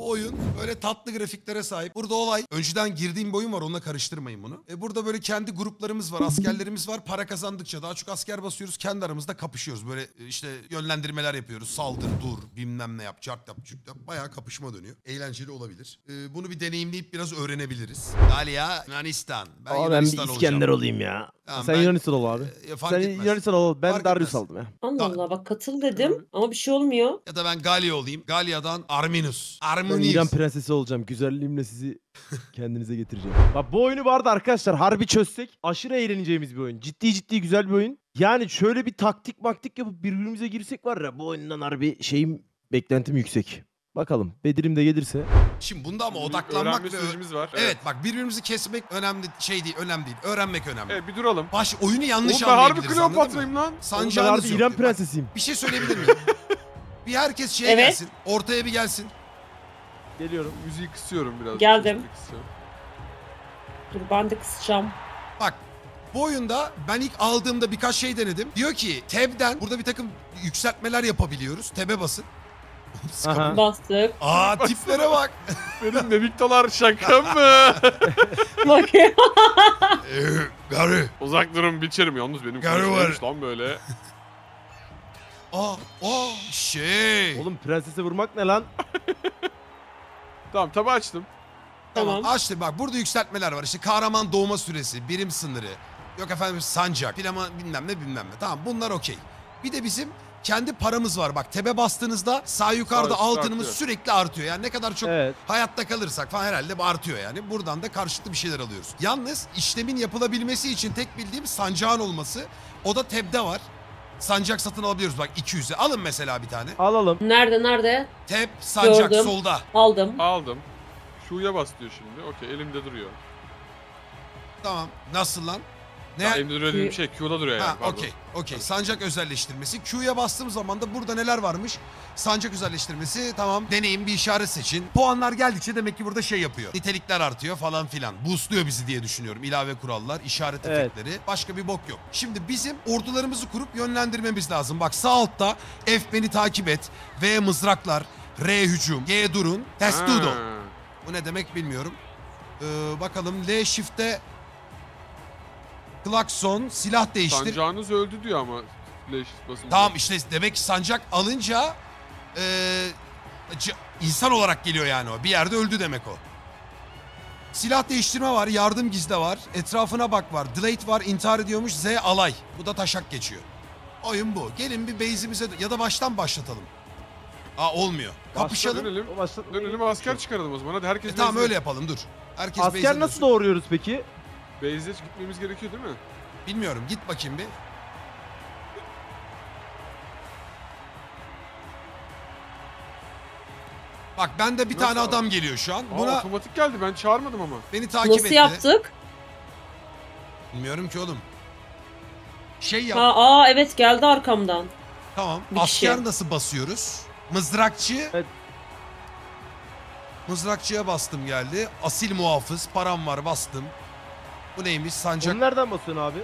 Bu oyun böyle tatlı grafiklere sahip. Burada olay önceden girdiğim bir oyun var, onunla karıştırmayın bunu. Burada böyle kendi gruplarımız var, askerlerimiz var. Para kazandıkça daha çok asker basıyoruz. Kendi aramızda kapışıyoruz. Böyle işte yönlendirmeler yapıyoruz. Saldır, dur, bilmem ne yap, çark yap, çük yap. Bayağı kapışma dönüyor. Eğlenceli olabilir. Bunu bir deneyimleyip biraz öğrenebiliriz. Galia, Yunanistan. Ben Yunanistan bir İskender olayım ya. Tamam, sen Yunanistan ol abi. Fark Sen etmez. Yunanistan ol. Ben Fark Darius etmez. aldım ya. Allah Allah, bak katıl dedim ama bir şey olmuyor. Ya da ben Galya olayım. Galya'dan Arminus. Ben Arminius. İran prensesi olacağım. Güzelliğimle sizi kendinize getireceğim. Bak bu oyunu bu arada arkadaşlar harbi çözsek aşırı eğleneceğimiz bir oyun. Ciddi güzel bir oyun. Yani şöyle bir taktik yapıp birbirimize girsek var ya, bu oyundan harbi beklentim yüksek. Bakalım Bedir'im de gelirse. Şimdi bunda ama Bir odaklanmak öğrenme ve... sürecimiz var. Evet bak, birbirimizi kesmek önemli önemli değil. Öğrenmek önemli. Evet, bir duralım. Oyunu yanlış Oğlum ben harbi anlayabiliriz, anladın mı? Kleopatra'yım lan. Ben harbi Sancağınız yok. İran Bak, prensesiyim. bir şey söyleyebilir miyim? Bir herkes şeye Evet. gelsin. Ortaya bir gelsin. Geliyorum. Müziği kısıyorum biraz. Geldim. Müziği kısıyorum. Dur ben de kısacağım. Bak bu oyunda ben ilk aldığımda birkaç şey denedim. Diyor ki tab'den burada bir takım yükseltmeler yapabiliyoruz. Tab'e basın. Aha. Bastık. Aa tiplere bak. Benim mimiktalar şaka mı? Bakayım. Garı. Uzak durun, biçerim yalnız benim Garı konuşmamış var. lan böyle. Şey. Oğlum prensese vurmak ne lan? Tamam, tabi açtım. Tamam. Tamam. Açtım bak, burada yükseltmeler var. İşte kahraman doğma süresi, birim sınırı. Yok efendim sancak, plama bilmem ne. Tamam bunlar okey. Bir de bizim kendi paramız var. Bak tebe bastığınızda sağ yukarıda Sağ üstte altınımız artıyor. sürekli artıyor. Yani ne kadar çok Evet. hayatta kalırsak falan herhalde bu artıyor yani. Buradan da karşılıklı bir şeyler alıyoruz. Yalnız işlemin yapılabilmesi için tek bildiğim sancağın olması. O da tebde var. Sancak satın alabiliyoruz bak 200'e. Alın mesela bir tane. Alalım. Nerede? Teb, sancak Gördüm. solda. Aldım. Aldım. Şu'ya bas diyor şimdi. Okey, elimde duruyor. Tamam. Nasıl lan? Ne? Ya, elimde duruyor dediğim şey Q'da duruyor yani. Ha pardon. okey. Sancak özelleştirmesi. Q'ya bastığım zaman da burada neler varmış? Sancak özelleştirmesi, tamam. Deneyim, bir işaret seçin. Puanlar geldikçe demek ki burada şey yapıyor. Nitelikler artıyor falan filan. Boostluyor bizi diye düşünüyorum. İlave kurallar, işaret Evet. efektleri. Başka bir bok yok. Şimdi bizim ordularımızı kurup yönlendirmemiz lazım. Bak sağ altta F beni takip et. V mızraklar. R hücum. G durun. Testudo. Ha. Bu ne demek bilmiyorum. Bakalım L shift'te klakson, silah değiştir. Sancağınız öldü diyor ama. Flash basınca. Tamam işte demek ki sancak alınca insan olarak geliyor yani o. Bir yerde öldü demek o. Silah değiştirme var, yardım gizle var, etrafına bak var, delete var, intihar ediyormuş, Z alay. Bu da taşak geçiyor. Oyun bu. Gelin bir base'imize ya da baştan başlatalım. Olmuyor. Kapışalım. Dönelim. O başta... Dönelim, asker çıkaralım o zaman. Hadi herkes Tamam base'e. öyle yapalım dur. Herkes Asker base'e nasıl dönsün. doğuruyoruz peki? Base'e gitmemiz gerekiyor değil mi? Bilmiyorum, git bakayım bir. Bak bende bir Nasıl tane abi? adam geliyor şu an. Aa, Buna otomatik geldi, ben çağırmadım ama. beni takip Nasıl etti. yaptık? Bilmiyorum ki oğlum. Şey yap. Evet geldi arkamdan. Tamam. Bir kişi. Asker nasıl basıyoruz? Mızrakçı. Evet. Mızrakçıya bastım geldi. Asil muhafız. Param var bastım. Bu neymiş? Sancak. Onu nereden basıyorsun abi?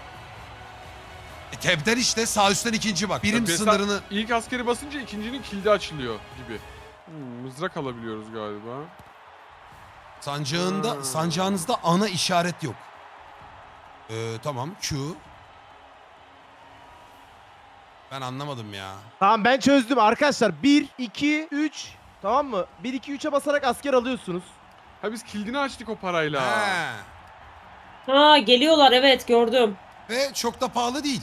Tebden işte sağ üstten ikinci bak. Birim Mesela sınırını. İlk askeri basınca ikincinin kilidi açılıyor gibi. Mızrak alabiliyoruz galiba. Sancağında, Ha. sancağınızda ana işaret yok. Tamam. Q. Ben anlamadım ya. Tamam ben çözdüm arkadaşlar. 1, 2, 3. Tamam mı? 1, 2, 3'e basarak asker alıyorsunuz. Ha, biz kilidini açtık o parayla. He. Geliyorlar, evet gördüm. Ve çok da pahalı değil.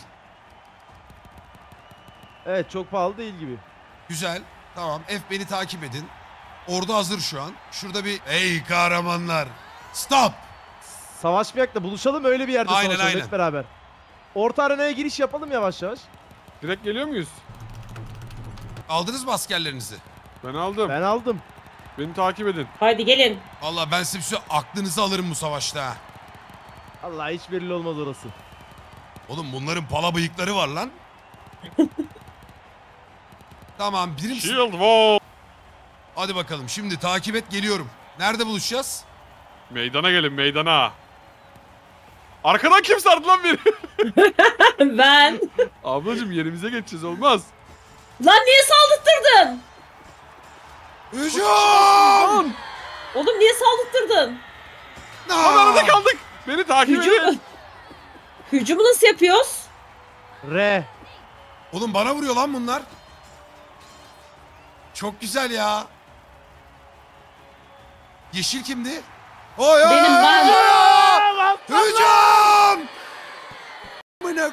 Evet çok pahalı değil gibi. Güzel. Tamam. F beni takip edin. Ordu hazır şu an. Şurada bir... Ey kahramanlar. Stop. Savaşmayak da buluşalım öyle bir yerde Aynen, savaşalım aynen. hep beraber. Orta arenaya giriş yapalım yavaş yavaş. Direkt geliyor muyuz? Aldınız mı askerlerinizi? Ben aldım. Ben aldım. Beni takip edin. Haydi gelin. Vallahi ben size bir süre aklınızı alırım bu savaşta ha. Allah hiç belli olmaz orası. Oğlum bunların pala bıyıkları var lan. Tamam birim... Shield wall. Hadi bakalım şimdi takip et geliyorum. Nerede buluşacağız? Meydana gelin, meydana. Arkadan kim sardı lan beni? Ben. Ablacım yerimize geçeceğiz, olmaz. Lan niye saldırttırdın? Hücum! Durun. Oğlum niye saldırttırdın? Lan arada kaldık. Beni takip edin. Hücum. Hücumu nasıl yapıyoruz? R. Oğlum bana vuruyor lan bunlar. Çok güzel ya. Yeşil kimdi? Oy oy Benim, oy, ben. oy, oy. Hücum! Amına-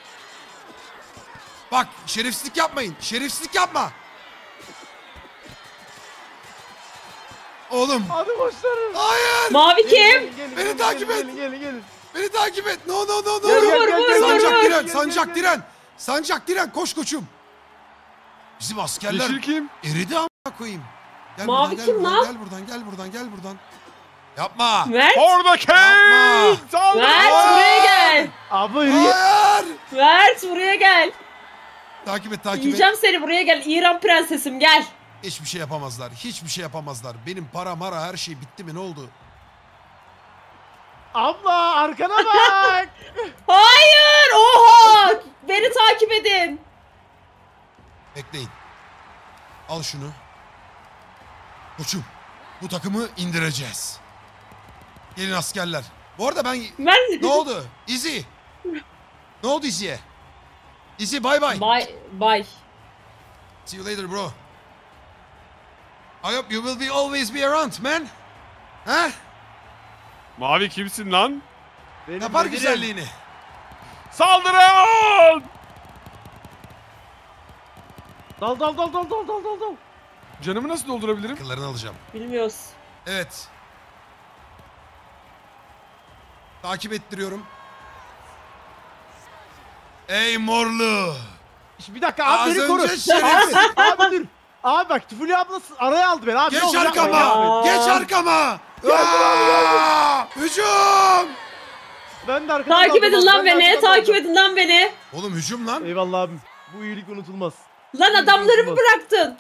Bak şerefsizlik yapmayın. Şerefsizlik yapma. Oğlum. Hadi koşlarım. Hayır. Mavi kim? Beni takip et. Gelin. Beni takip et. No no no no. Vur, vur, vur, Sancak vur, diren. vur. Sancak diren. Sancak diren. Koş koçum. Bizim askerler Yeşil kim? eridi amına koyayım. Gel Mavi buradan, gel kim buradan, lan? Gel buradan, gel buradan, gel buradan. Yapma. Mert. Orada Kane. Yapma. Saldır. Mert buraya gel. Abi yürü. Hayır. Mert buraya gel. Takip et, takip et. Yiyeceğim seni, buraya gel. İran prensesim gel. Hiçbir şey yapamazlar. Hiçbir şey yapamazlar. Benim para mara her şey bitti mi? Ne oldu? Abla arkana bak. Hayır. Oha. Beni takip edin. Bekleyin. Al şunu. Koçum, bu takımı indireceğiz. Gelin askerler. Bu arada ben... Mert. Ne oldu? Izzy. Ne oldu Izzy'ye? Izzy bye bye. Bye. See you later bro. I hope you will be always be around man. Ha? Mavi kimsin lan? Benim Yapar bedenim. güzelliğini. Saldırın. Dal. Canımı nasıl doldurabilirim? Kıllarını alacağım. Bilmiyoruz. Evet. Takip ettiriyorum. Ey morlu. Bir dakika abi Az beni koru. önce şerefsiz. Abi dur. Abi bak Fulya abla araya aldı beni abi. Geç ne olur yapma arkama. ya. Geç arkama. Aa! Hücum. Ben de arkadan Takip daldım, edin lan ben de beni. arkadan Takip daldım. edin lan beni. Oğlum hücum lan. Eyvallah abim. Bu iyilik unutulmaz. Lan adamlarımı unutulmaz. bıraktın.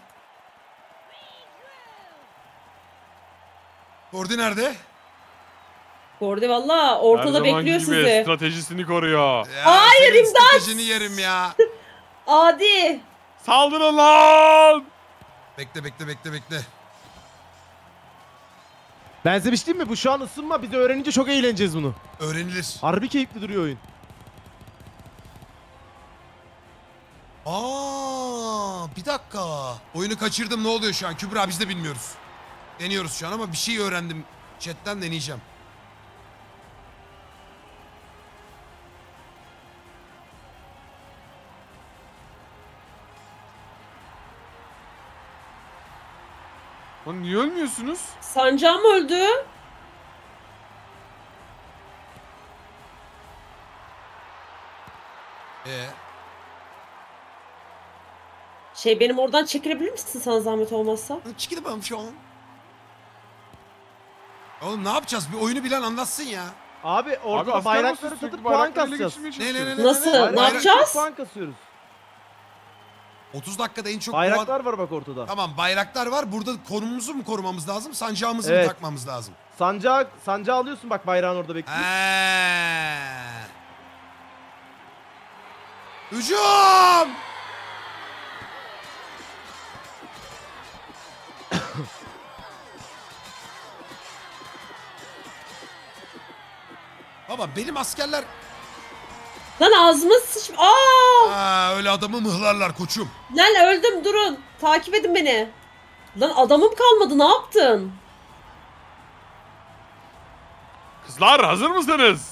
Kordi nerede? Kordi valla ortada Her zamanki bekliyor gibi sizi. stratejisini koruyor. Ya, Hayır, senin imdat! stratejini yerim ya. Adi. Saldırın lan. Bekle. Ben size bir şey diyeyim mi? Bu şu an ısınma. Biz de öğrenince çok eğleneceğiz bunu. Öğrenilir. Harbi keyifli duruyor oyun. Bir dakika. Oyunu kaçırdım, ne oluyor şu an? Kübra biz de bilmiyoruz. Deniyoruz şu an ama bir şey öğrendim. Chatten deneyeceğim. Lan niye ölmüyorsunuz? Sancağım öldü. Benim oradan çekilebilir misin sana zahmet olmazsa? Çıkıdım şu an. Oğlum ne yapacağız? Bir oyunu bilen anlatsın ya. Abi orada asker bayrakları basıyoruz, satıp sürekli puan bayrakları ele kasacağız. geçirmeye çalışıyoruz. Nasıl? Ne Bayrak- yapacağız? Puan kasıyoruz. 30 dakikada en çok Bayraklar var bak ortada. Tamam, bayraklar var. Burada konumumuzu mu korumamız lazım? Sancağımızı mı Evet. takmamız lazım? Sancağı alıyorsun bak bayrağın orada bekliyor. Hücum! Baba benim askerler... Lan ağzıma sıç... Öyle adamı mıhlarlar koçum. Lan öldüm, durun. Takip edin beni. Lan adamım kalmadı, ne yaptın? Kızlar hazır mısınız?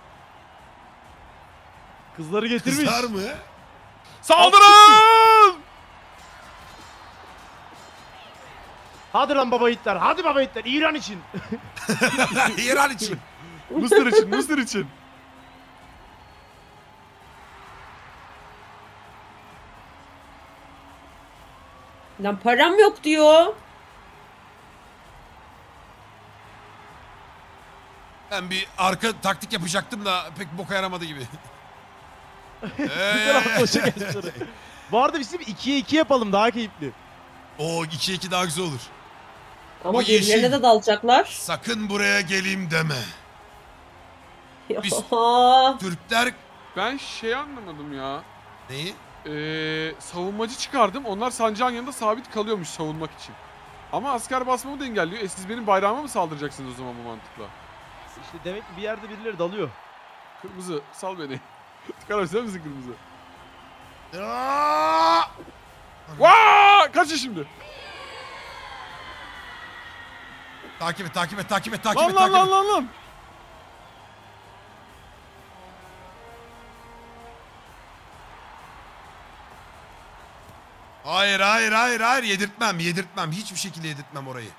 Kızları getirmiş. Kızar mı? Saldırın! Hadi lan baba yiğitler. Hadi baba yiğitler. İran için. İran için. Mısır için, Mısır için. Lan param yok diyor. Ben bir arka taktik yapacaktım da pek boka yaramadı gibi. Güzel atlaşa geldi. Bu arada biz 2'ye 2 yapalım daha keyifli. O 2'ye 2 daha güzel olur. Ama O yeşil. birbirlerine de dalacaklar. Sakın buraya geleyim deme. Biz- Aa, Türkler... Ben şey anlamadım ya. Neyi? Savunmacı çıkardım. Onlar sancağın yanında sabit kalıyormuş savunmak için. Ama asker basmamı da engelliyor. Siz benim bayrağıma mı saldıracaksınız o zaman bu mantıkla? İşte demek ki bir yerde birileri dalıyor. Kırmızı sal beni. Tıkar abi sen misin kırmızı? Aa! Vaa! Kaçın şimdi. Takip et, takip et, takip et, Lan takip et, lan takip et. lan. Hayır, hayır, hayır, hayır. Yedirtmem, yedirtmem. Hiçbir şekilde yedirtmem orayı.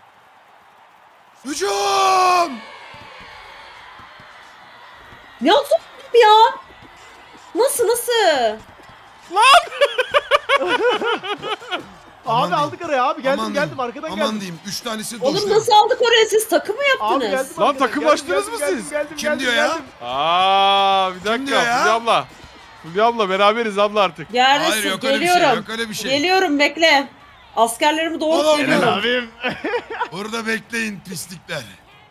Hücum! Ne oldu ya? Nasıl? Aman Abi diyeyim. aldık araya abi. Geldim Aman geldim diyeyim, arkadan aman geldim. diyeyim. 3 tanesi Oğlum dojluyor. nasıl aldık oraya? Siz takım mı Abi yaptınız? geldim Lan arkadan. takımlaştınız Geldim, mı geldim, siz? Geldim, Kim geldim, diyor ya? geldim. Aa, bir dakika. diyor ya? Fulya abla. Fulya abla beraberiz abla artık. Neredesin? Hayır, yok öyle bir şey, Geliyorum. yok öyle bir şey. Geliyorum bekle. Askerlerimi doğru Oğlum, geliyorum. abim. Burada bekleyin pislikler.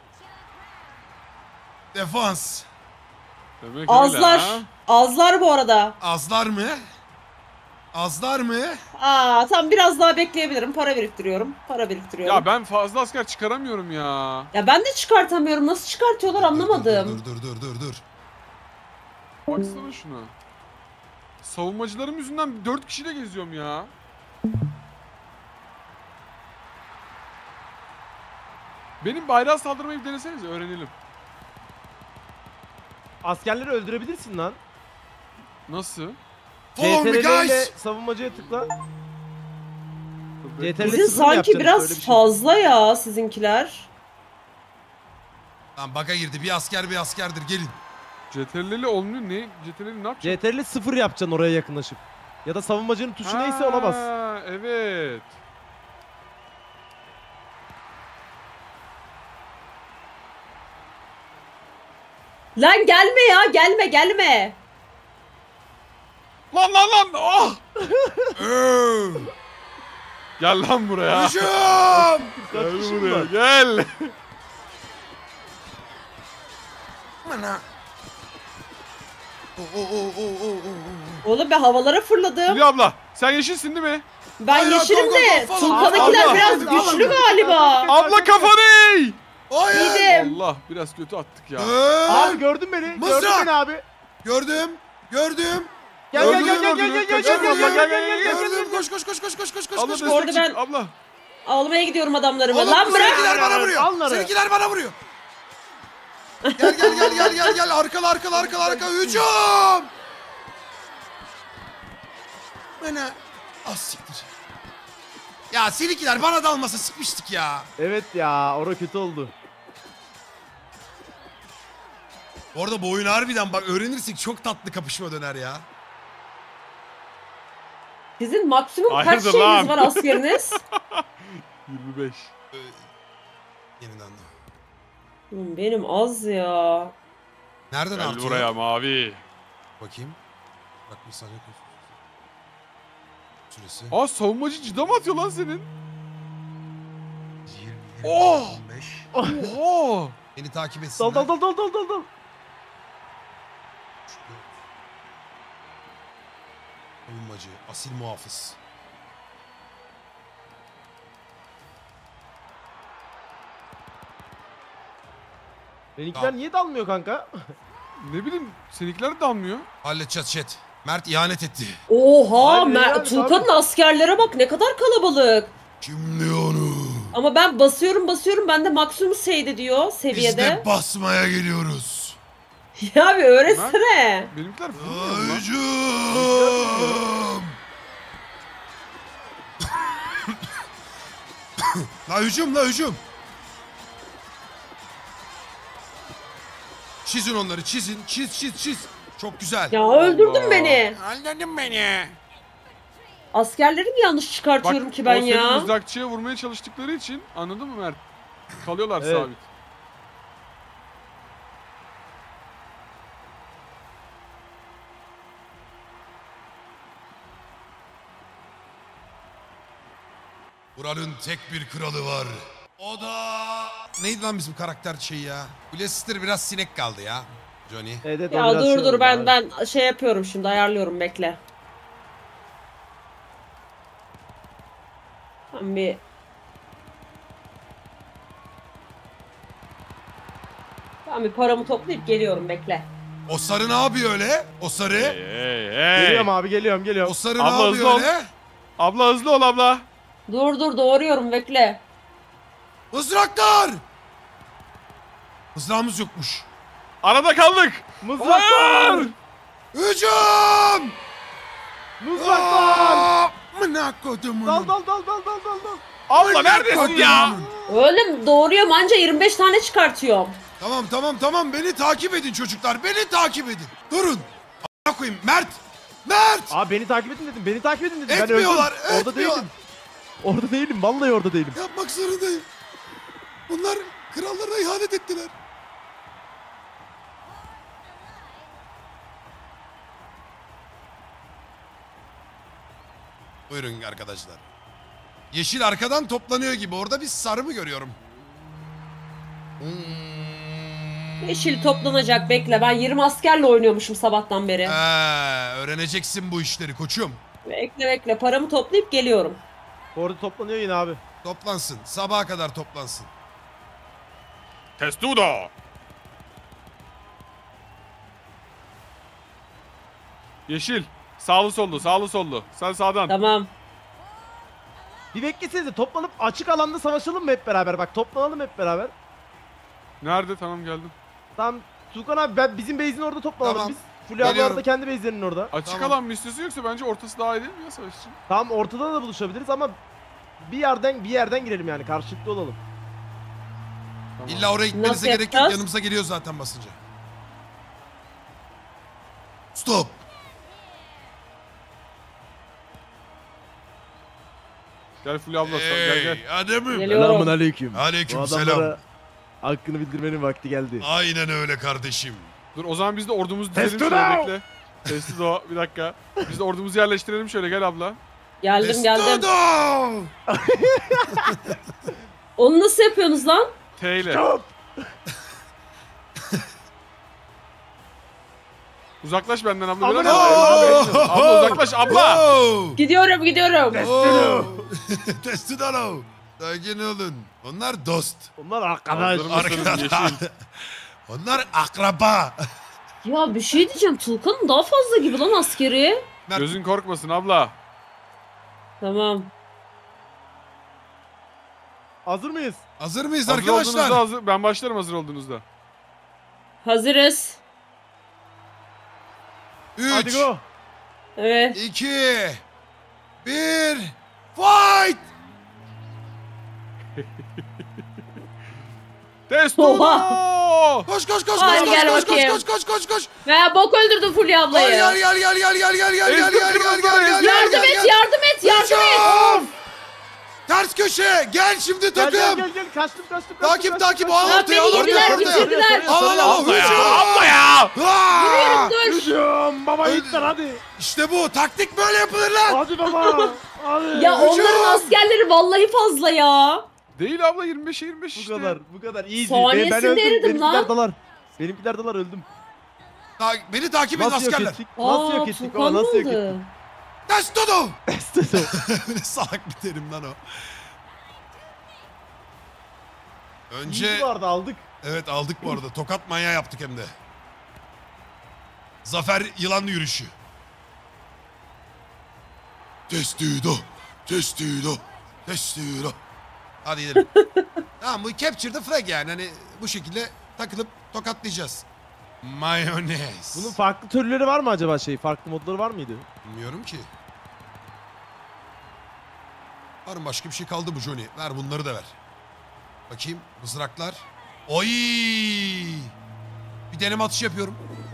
Defans. Demek Azlar. öyle ha. Azlar bu arada. Azlar mı? Azlar mı? Tam biraz daha bekleyebilirim. Para biriktiriyorum. Para biriktiriyorum. Ya ben fazla asker çıkaramıyorum ya. Ya ben de çıkartamıyorum. Nasıl çıkartıyorlar anlamadım. Dur. Baksana şuna. Savunmacılarım yüzünden 4 kişiyle geziyorum ya. Benim bayrağı saldırmayı bir denesenize öğrenelim. Askerleri öldürebilirsin lan. Nasıl? Follow me CTRL ile guys. savunmacıya tıkla. CTRL Sizin sıfır mı sanki yapacaksınız? biraz Öyle bir şey. fazla ya sizinkiler. Lan baga girdi. Bir askerdir. Gelin. CTRL'li olmuyor ne? CTRL'li ne yapacak? CTRL 0 yapacaksın oraya yakınlaşıp. Ya da savunmacının tuşu neyse ona bas. Ha, evet. Lan gelme ya gelme. Lan. Oh! Öv. Gel lan buraya. Hücum. Kaç Gel kişi buraya var? gel. Bana. Oo. Oğlum ben havalara fırladım. Fulya abla sen yeşilsin değil mi? Ben Hayır, yeşilim go, de go, falan. Tuğkan'dakiler Allah. biraz Allah. güçlü galiba. Abla kafanı eğ! Hayır. Yedim. Allah biraz kötü attık ya. Öv. Abi gördün beni. Mızrak. Gördün beni abi. Gördüm. Gel. Gördüm. Koş. Abla Koş. destek Orada çık, ben- abla. Almaya gidiyorum adamlarımı. Oğlum Lan bırak. seninkiler bana vuruyor. Alları. Seninkiler bana vuruyor. Gel. Arka. Hücum. Bana. Az siktir. Ya seninkiler bana dalmasa sıkmıştık ya. Evet ya ora kötü oldu. Orada bu oyunu harbiden bak öğrenirsek çok tatlı kapışma döner ya. Sizin maksimum kaç Hayırdır şeyiniz lan? var askeriniz? 25. Yeniden de. Benim az ya. Nereden Gel artıyor? buraya mavi. Bakayım. Bak bir saniye. Süresi. Aa savunmacı cida mı atıyor lan senin? 20, Oh! 25. Oo! Beni takip etsinler. Dal. Savunmacı, asil muhafız. Benimkiler Tamam. niye dalmıyor kanka? Ne bileyim seninkiler de dalmıyor. Halledeceğiz chat. Mert ihanet etti. Oha Aynen yani, Tuğkan'ın askerlere bak ne kadar kalabalık. Kim diyor onu? Ama ben basıyorum bende maksimum şeyde diyor Biz seviyede. de basmaya geliyoruz. Ya bir öğretsene. Benimkiler vurmuyor lan. Hücum! La hücum! Çizin onları çizin. Çiz. Çok güzel. Ya öldürdün Allah. beni. Anladın beni. Askerleri mi yanlış çıkartıyorum ki ben o senin ya? mızrakçıya vurmaya çalıştıkları için anladın mı Mert? Kalıyorlar Evet. sabit. Buranın tek bir kralı var. O da... Neydi lan bizim karakter şeyi ya? Leicester biraz sinek kaldı ya. Johnny. Evet, o Ya biraz şey dur oldu abi. ben şey yapıyorum şimdi ayarlıyorum bekle. Ben bir Ben bir paramı toplayıp geliyorum, bekle. O sarı ne yapıyor öyle? O sarı. Hey. Geliyorum abi geliyorum. O sarı Abla, ne hızlı yapıyor ol. öyle? Abla hızlı ol abla. Dur doğruyorum, bekle. Mızraklar! Mızrağımız yokmuş. Arada kaldık. Mızraklar! Hücum! Mızraklar! Amına kodumun. Dal. Abla neredesin ya? Öyle doğruyorum, anca 25 tane çıkartıyorum. Tamam beni takip edin çocuklar. Beni takip edin. Durun. A**a koyayım. Mert! Mert! Abi beni takip edin dedim. Etmiyorlar, Ben öldüm. Orada etmiyorlar. değilim. Orada değilim. Vallahi orada değilim. Yapmak zorundayım. Bunlar krallarına ihanet ettiler. Buyurun arkadaşlar. Yeşil arkadan toplanıyor gibi. Orada bir sarı mı görüyorum? Yeşil toplanacak, bekle. Ben 20 askerle oynuyormuşum sabahtan beri. Öğreneceksin bu işleri koçum. Bekle, paramı toplayıp geliyorum. Orada toplanıyor yine abi. Toplansın. Sabaha kadar toplansın. Testudo. Yeşil. Sağlı sollu. Sen sağdan. Tamam. Bir beklesenize toplanıp açık alanda savaşalım mı hep beraber? Bak toplanalım hep beraber. Nerede? Tamam geldim. Tamam Tuğkan abi bizim base'in orada toplanalım Tamam. biz. Fulya abla Geliyorum. da kendi base'lerinin orada. Açık Tamam. alan mı istiyorsun yoksa bence ortası daha iyi değil mi ya savaş için? Tamam ortada da buluşabiliriz ama bir yerden girelim yani karşılıklı olalım. Tamam. İlla oraya gitmenize Nasıl gerek yok. yapacağız? Yanımıza geliyor zaten basınca. Stop. Gel Fulya abla gel. Ademim. Geliyorum. Selamun aleyküm. Aleyküm Bu selam. adamlara hakkını bildirmenin vakti geldi. Aynen öyle kardeşim. Dur o zaman biz de ordumuzu dizelim Testudo! şöyle bekle. Testudo bir dakika. Biz de ordumuzu yerleştirelim şöyle gel abla. Geldim. Estudo! Onu nasıl yapıyorsunuz lan? T ile. Stop! Uzaklaş benden abla. Aman biraz. Allah'ım! Abla uzaklaş abla. Wow! Gidiyorum. Oh! Testudo! Sakin olun. Onlar dost. Onlar arkadaş. Hazır mısın yeşil? Onlar akraba. Ya bir şey diyeceğim, Tulkan'ın daha fazla gibi lan askeri. Gözün korkmasın abla. Tamam. Hazır mıyız? Hazır mıyız Hazır arkadaşlar? olduğunuzda hazır. Ben başlarım hazır olduğunuzda. Hazırız. 3, Hadi go. Evet. 2, 1, fight! Testudo! Koş. Hadi gel bakayım. Koş. Ya bok öldürdün Fulya ablayı. Gel. Yardım et. Hücum! Ters köşe. Gel şimdi Gel takım. kaçtım. Takip. Al Lan ortaya. beni yediler, bitirdiler. Al. Abla ya! Hücum! Abla ya! Aa! Dur. Hücum baba yiğitler hadi. İşte bu. Taktik böyle yapılır lan. Hadi baba. Hadi. Ya Hücum! onların askerleri vallahi fazla ya. Değil abla 25'e 25 işte. Bu kadar. Easy. Saniyesinde öldüm. eridim lan. Benimkiler dalar öldüm. Beni takip edin Nasıl yok askerler. ettik? Nasıl yok ettik baba? Tulkan Nasıl yok oldu. ettik? Testudo. Ne salak bir terim lan o. Önce İyi vardı aldık. evet aldık bu arada. Tokat manyağı yaptık hem de. Zafer yılanlı yürüyüşü. Testudo. Hadi gidelim. Tamam bu capture the flag yani. Hani bu şekilde takılıp tokatlayacağız. Mayonez. Bunun farklı türleri var mı acaba Farklı modları var mıydı? Bilmiyorum ki. Var mı başka bir şey kaldı mı Johnny? Ver bunları da ver. Bakayım mızraklar. Oy! Bir deneme atışı yapıyorum.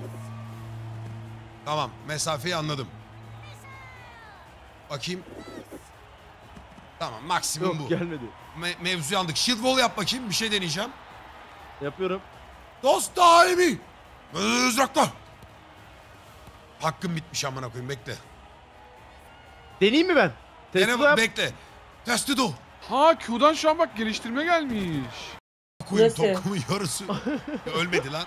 Tamam mesafeyi anladım. Bakayım. Tamam maksimum Yok bu. gelmedi. Mevzuyu anladık. Shield wall yap bakayım. Bir şey deneyeceğim. Yapıyorum. Dost daimi. Mızraklar. Hakkım bitmiş amına koyayım bekle. Deneyeyim mi ben? Dene Yap. bekle. Testudo. Ha Q'dan şu an bak geliştirme gelmiş. Koyayım Nasıl? tokumun yarısı. Ya ölmedi lan.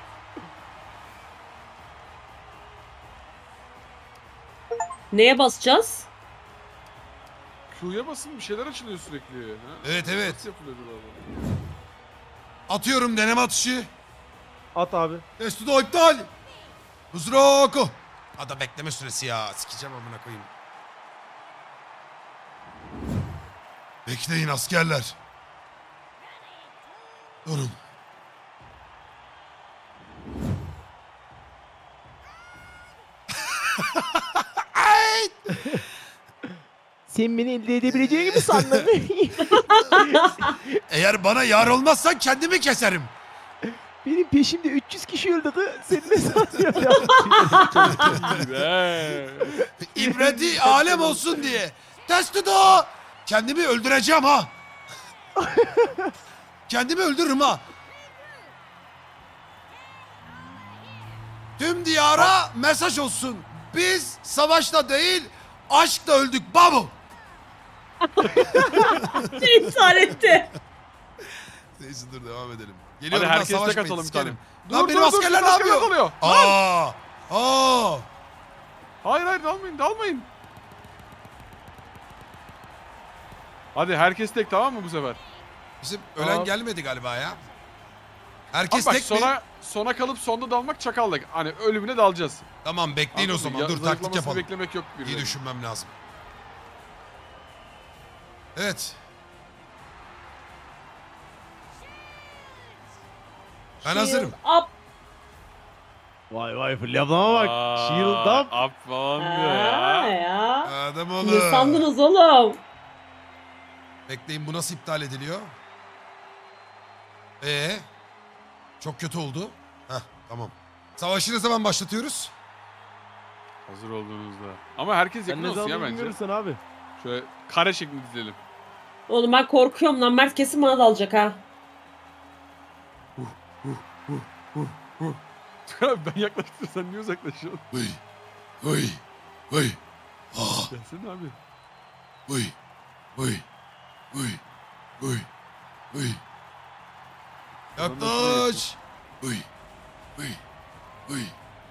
Neye basacağız? Q'ya basın bir şeyler açılıyor sürekli. Ha? Evet. Nasıl yapılıyor acaba? Atıyorum deneme atışı. At abi. Testudo iptal. Huzroku. Ada bekleme süresi ya. Sikeceğim amına koyayım. Bekleyin askerler. Durun. Ay! Sen beni elde edebileceğini mi sandın? Eğer bana yar olmazsan kendimi keserim. Benim peşimde 300 kişi öldü. Sen ne sanıyorsun ya? Be. İbreti alem olsun diye. Testudo. Kendimi öldüreceğim ha. Kendimi öldürürüm ha. Tüm diyara mesaj olsun. Biz savaşta değil, aşkla öldük babu. İntihar etti. Neyse dur devam edelim. Hadi Geliyorum lan, herkes tek savaşmayın, atalım bir tane. sikerim. Lan benim askerler ne yapıyor? Dalıyor. Aa! Hayır dalmayın. Hadi herkes tek, tamam mı bu sefer? Bizim ölen Tamam. gelmedi galiba ya. Abi Herkes bak tek mi? sona kalıp sonda dalmak çakallık. Hani ölümüne dalacağız. Tamam bekleyin o Anladın mı? zaman. Dur taktik Zayıflamasını yapalım. beklemek yok. İyi birilerinin. düşünmem lazım. Evet. Ben hazırım. Up. Vay Fulya ablama bak. Aa, Shield up. Up falan diyor Ha, ya. ya. Adam Ne oğlum. sandınız oğlum? Bekleyin, bu nasıl iptal ediliyor? Çok kötü oldu. Heh, tamam. Savaşı ne zaman başlatıyoruz? Hazır olduğunuzda. Ama herkes Sen yakın ne olsun ya zaman bence. görürsen abi. Şöyle kare şeklinde dizelim. Oğlum ben korkuyorum lan. Mert kesin bana dalacak ha. Ben yaklaştım, sen niye uzaklaşıyorsun? Hıy. Hıy. Hıy. Gelsene abi. Hıy. Hıy. Hıy. Hıy. Hıy. Yaklaş. Hıy. Hıy. Hıy.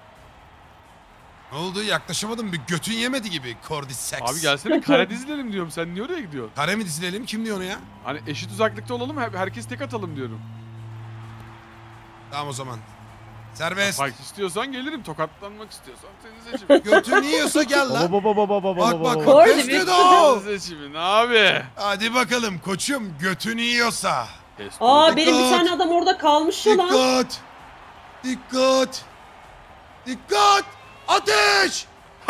Ne oldu? Yaklaşamadım. Bir götün yemedi gibi. Cordyceps. Abi gelsene kare dizilelim diyorum. Sen niye oraya gidiyorsun? Kare mi dizilelim? Kim diyor onu ya? Hani eşit uzaklıkta olalım, herkes tek atalım diyorum. Tamam o zaman. Serbest. Bak istiyorsan gelirim, tokatlanmak istiyorsan senin seçimin. Götün yiyorsa gel lan. Baba. Bak. Cordy Testudo. Senin seçimin abi. Hadi bakalım koçum, götün yiyorsa. Aa benim bir Dikkat. tane adam orada kalmış ya lan. Dikkat. Dikkat. Dikkat. Ateş.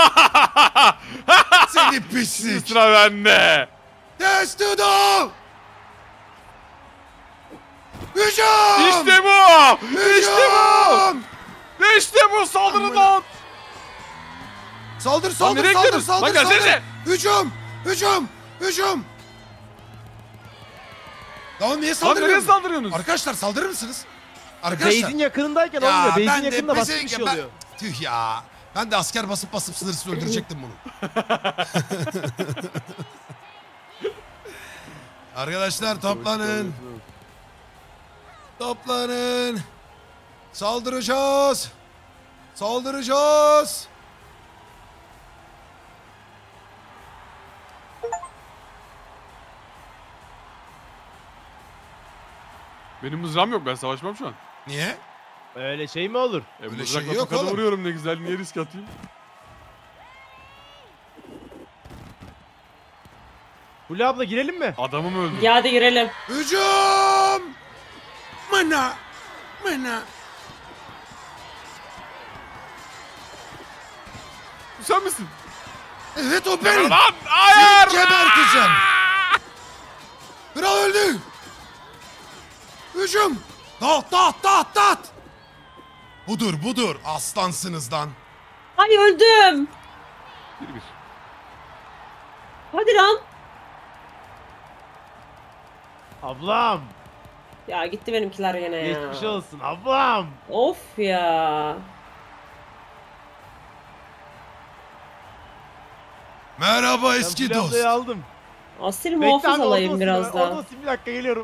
Seni Şimdi pislik. sıra bende. Testudo. Hücum. İşte bu. İşte bu. Hücum. İşte bu, saldırın lan. Saldır Lan saldır nereye saldır gidiyorsun? saldır Lan gelsene. saldır. Hücum. Hücum. Hücum. Lan niye Lan nereye saldırıyorsun? saldırıyorsunuz? Arkadaşlar saldırır mısınız? Arkadaşlar. Base'in yakınındayken olmuyor. Base'in ben de yakınında başka mesela- bir şey ben- oluyor. Tüh ya. Ben de asker basıp sınırsız öldürecektim bunu. Arkadaşlar toplanın. Toplanın. Saldıracağız. Saldıracağız. Benim mızrağım yok, ben savaşmam şu an. Niye? Öyle şey mi olur? Öyle Mızrakla şey yok tokadı oğlum. vuruyorum, ne güzel, niye risk atayım? Fulya abla girelim mi? Adamım öldü. Ya hadi girelim. Hücum! Mına! Mına! Bu sen misin? Evet o benim. Lan hayır! Seni geberteceğim. Kral öldü. Hücum! Dağıt! Budur. Aslansınız lan. Ay öldüm. 1-1. Hadi lan. Ablam. Ya gitti benimkiler gene ya. Geçmiş olsun ablam. Of ya. Merhaba Ben eski Fulya dost. ablayı aldım. Asil Bekle muhafız abi, alayım orada biraz olsun, daha. orada olsun, bir dakika geliyorum.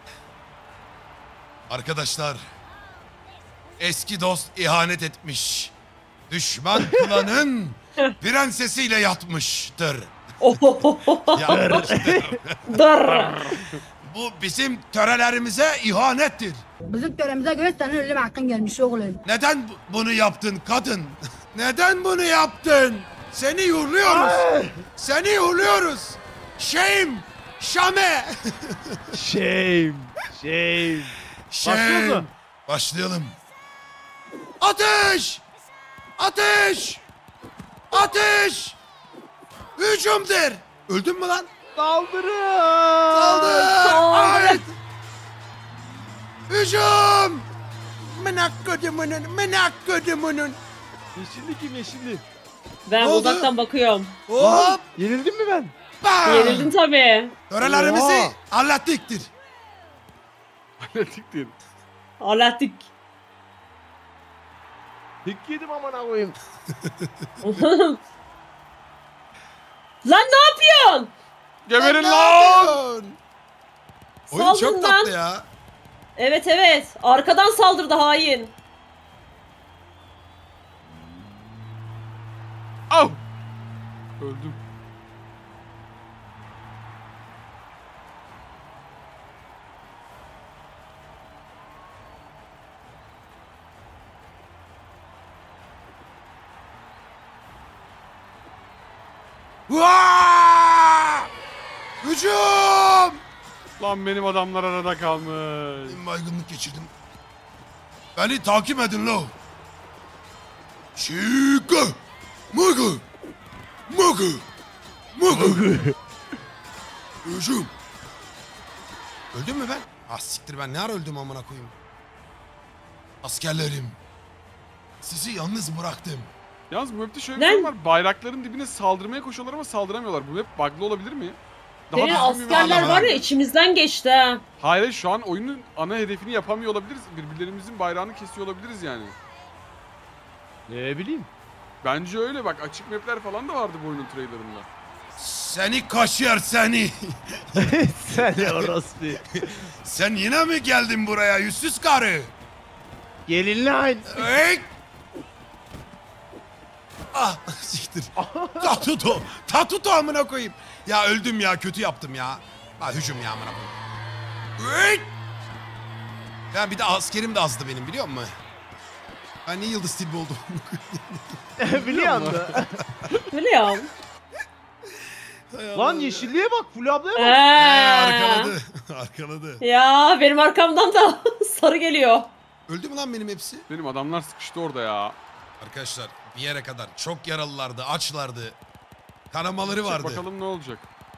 Arkadaşlar. Eski dost ihanet etmiş. Düşman klanın prensesiyle yatmıştır. Ohohoho. Yatmıştır. Dur. Bu bizim törelerimize ihanettir. Bizim töremize göre senin ölüm hakkın gelmiş oğlum. Neden bunu yaptın kadın? Neden bunu yaptın? Seni yurluyoruz. Seni yurluyoruz. Shame. Şame. Shame. Shame. Shame. Başlıyoruz mu? Başlayalım. Ateş! Ateş! Ateş! Hücumdur! Öldün mü lan? Saldırın. Saldır! Saldır! Ay! Hücum! Menak kodumunun, menak kodumunun. Yeşilli kim yeşilli? Ben Ne oldu? uzaktan bakıyorum. Hop! Yenildim mi ben? Bam! Yenildin tabii. Törelerimizi Oha! hallettiktir. Hallettiktir. Alettik. Tek yedim aman koyayım. Lan ne yapıyorsun? Geberin Ne lan! yapıyorsun? Oyun çok Saldırın tatlı lan. ya. Evet evet. Arkadan saldırdı hain. Au! Öldüm. Vaa! Hücum! Lan benim adamlar arada kalmış. Baygınlık geçirdim. Beni takip edin lo. Şika! Mugu! Mugu! Mugu! Hücum! Öldüm mü ben? Ah siktir, ben ne ara öldüm amına koyayım. Askerlerim. Sizi yalnız bıraktım. Yalnız bu map'te şöyle Lan! bir şey var. Bayrakların dibine saldırmaya koşuyorlar ama saldıramıyorlar. Bu map bug'lı olabilir mi? Senin düzgün bir askerler map. var ya içimizden geçti ha. Hayır, şu an oyunun ana hedefini yapamıyor olabiliriz. Birbirlerimizin bayrağını kesiyor olabiliriz yani. Ne bileyim. Bence öyle bak, açık map'ler falan da vardı bu oyunun trailerında. Seni kaşır seni. Sen ne orospu. Sen yine mi geldin buraya yüzsüz karı? Gelin lan. Hey! Ah siktir. Tatuto. Tatuto amına koyayım. Ya öldüm ya, kötü yaptım ya. Ha hücum ya amına koyayım. Hey! Ya bir de askerim de azdı benim, biliyor musun? Ben niye Yıldız Tilbe oldum? Biliyor musun? Biliyorum. Lan yeşilliğe bak. Full ablaya bak. Arkaladı. Arkaladı. Ya benim arkamdan da sarı geliyor. Öldü mü lan benim hepsi? Benim adamlar sıkıştı orada ya. Arkadaşlar bir yere kadar çok yaralılardı, açlardı. Kanamaları vardı. Bakalım ne olacak.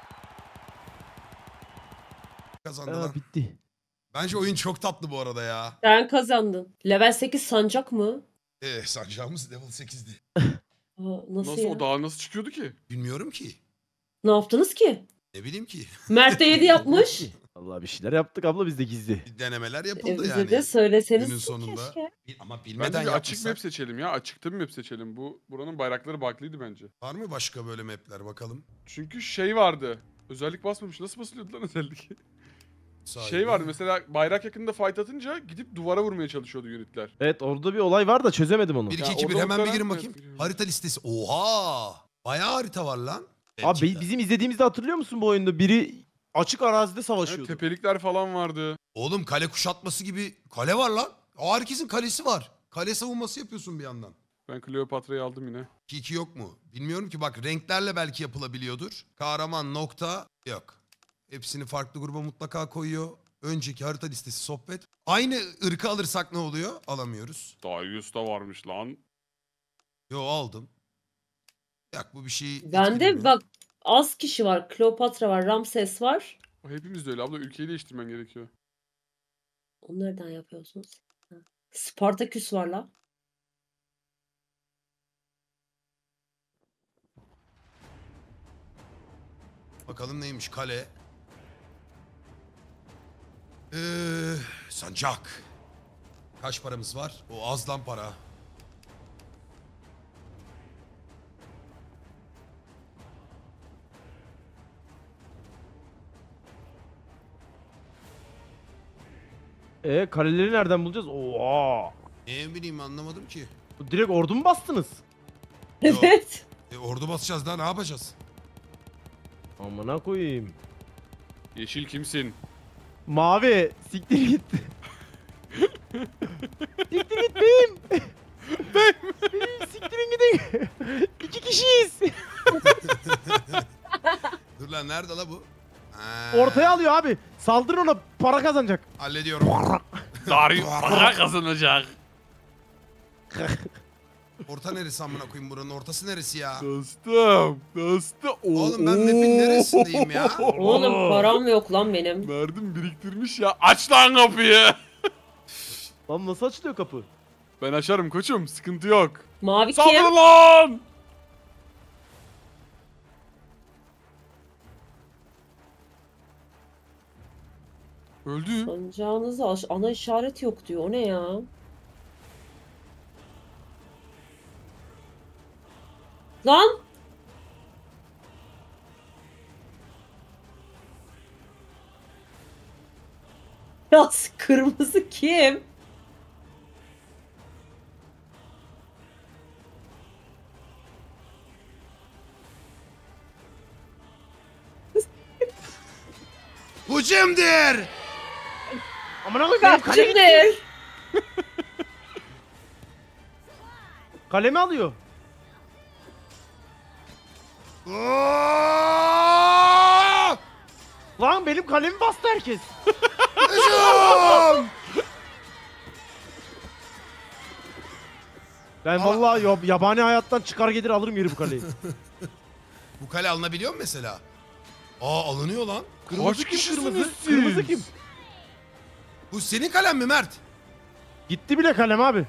Kazandılar. Aa, bitti. Bence oyun çok tatlı bu arada ya. Sen kazandın. Level 8 sancak mı? Sancağımız level 8'di. Aa, nasıl, Nasıl ya? o dağa nasıl çıkıyordu ki? Bilmiyorum ki. Ne yaptınız ki? Ne bileyim ki. Mert de 7 yapmış. Allah bir şeyler yaptık abla biz de gizli. Bir denemeler yapıldı Bize yani. de söyleseniz Günün sonunda. keşke. Ama Bence bilmeden bir açık yapmışsak. map seçelim ya. Açıkta bir map seçelim. Buranın bayrakları bug'lıydı bence. Var mı başka böyle mapler bakalım? Çünkü şey vardı. Özellik basmamış. Nasıl basılıyordu lan özellik? Sahibi. Şey vardı mesela, bayrak yakınında fight atınca gidip duvara vurmaya çalışıyordu unitler. Evet orada bir olay var da çözemedim onu. 1 Ya 2 2 1 orada hemen bir muhtemelen- girin bakayım. Evet, giriyorum. Harita listesi. Oha! Bayağı harita var lan. Abi Belçika'da. bizim izlediğimizde hatırlıyor musun bu oyunda? Biri açık arazide Evet, savaşıyordu. tepelikler falan vardı. Oğlum kale kuşatması gibi kale var lan. Herkesin kalesi var. Kale savunması yapıyorsun bir yandan. Ben Kleopatra'yı aldım yine. 2 yok mu? Bilmiyorum ki, bak renklerle belki yapılabiliyordur. Kahraman nokta yok. Hepsini farklı gruba mutlaka koyuyor. Önceki harita listesi sohbet. Aynı ırkı alırsak ne oluyor? Alamıyoruz. Darius da varmış lan. Yo aldım. Yok bu bir şey... Bende etkilemiyor. bak az kişi var. Kleopatra var, Ramses var. O hepimiz de öyle abla, ülkeyi değiştirmen gerekiyor. Onu nereden yapıyorsunuz? Ha. Spartaküs var la. Bakalım neymiş kale. Sancak. Kaç paramız var? O az lan para. Kaleleri nereden bulacağız? Oha. Ne bileyim, anlamadım ki. Direkt ordu mu bastınız? Yo. Evet. Ordu basacağız daha, ne yapacağız? Amına koyayım. Yeşil kimsin? Mavi siktir git. Siktir git beyim. Beyim siktirin gidin. 2 kişiyiz. Dur lan nerede la bu? Ha, Ortaya alıyor abi. Saldırın ona, para kazanacak. Hallediyorum. Darius para kazanacak. Orta neresi amına koyayım, buranın ortası neresi ya? Dostum. Oğlum ben map'in neresindeyim ya? Oğlum param yok lan benim. Verdim biriktirmiş ya. Aç lan kapıyı. Lan nasıl açılıyor kapı? Ben açarım koçum. Sıkıntı yok. Mavi kim? Saldırın lan. Öldü. Sancağınızda ana işaret yok diyor. O ne ya? Lan! Ya kırmızı kim? Bu kimdir? Amına koyayım benim kalemi, Kimdir? kalemi alıyor. Aaaaaa! Lan benim kalemi bastı herkes. Hücum! Ben Ama- vallahi yabani hayattan çıkar gelir alırım geri bu kaleyi. Bu kale alınabiliyor mu mesela? Aa alınıyor lan. Kırmızı kim kişisiniz kırmızı? siz? Kırmızı kim? Bu senin kalem mi Mert? Gitti bile kalem abi.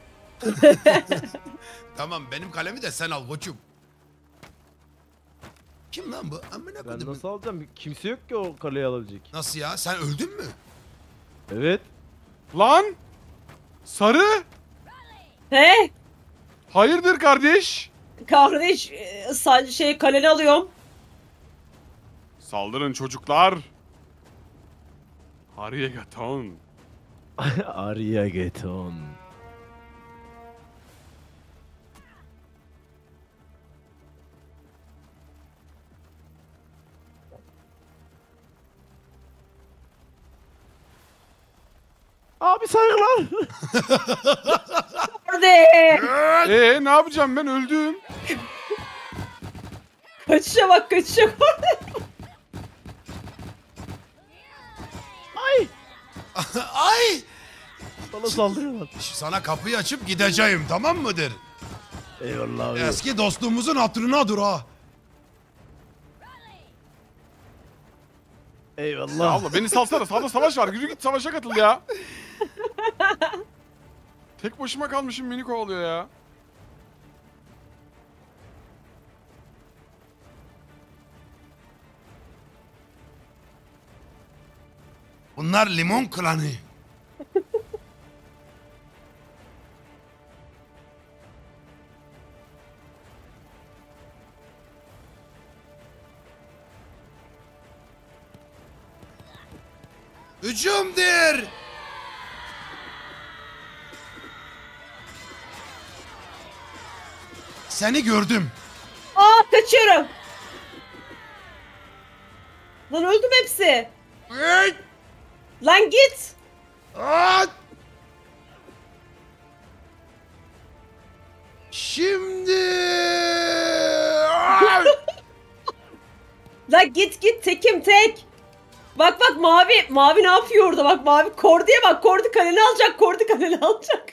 Tamam benim kalemi de sen al koçum. Kim lan bu? Amına Ben koydum. nasıl alacağım? Kimse yok ki o kaleyi alabilecek. Nasıl ya? Sen öldün mü? Evet. Lan. Sarı. He? Hayırdır kardeş? Kardeş kaleni alıyorum. Saldırın çocuklar. Arigaton. Arigaton. Abi saygılar. Hadi. Ne yapacağım ben öldüm. Kaçışa bak kaçışa bak. Ay. Ay! Bana saldırıyorlar. Sana kapıyı açıp gideceğim tamam mıdır? Eyvallah abi. Eski dostluğumuzun hatırına dur ha. Ya Eyvallah. abla beni salsana. Sağda savaş var. Yürü git savaşa katıl ya. Tek başıma kalmışım beni kovalıyor ya. Bunlar limon klanı. Hücumdur. Seni gördüm. Aa kaçıyorum. Lan öldüm hepsi. Hey! Lan git. At! Şimdi Ay! Lan git tekim tek. Bak mavi ne yapıyor orada bak mavi Kordi'ye bak Kordi kaleni alacak Kordi kaleni alacak.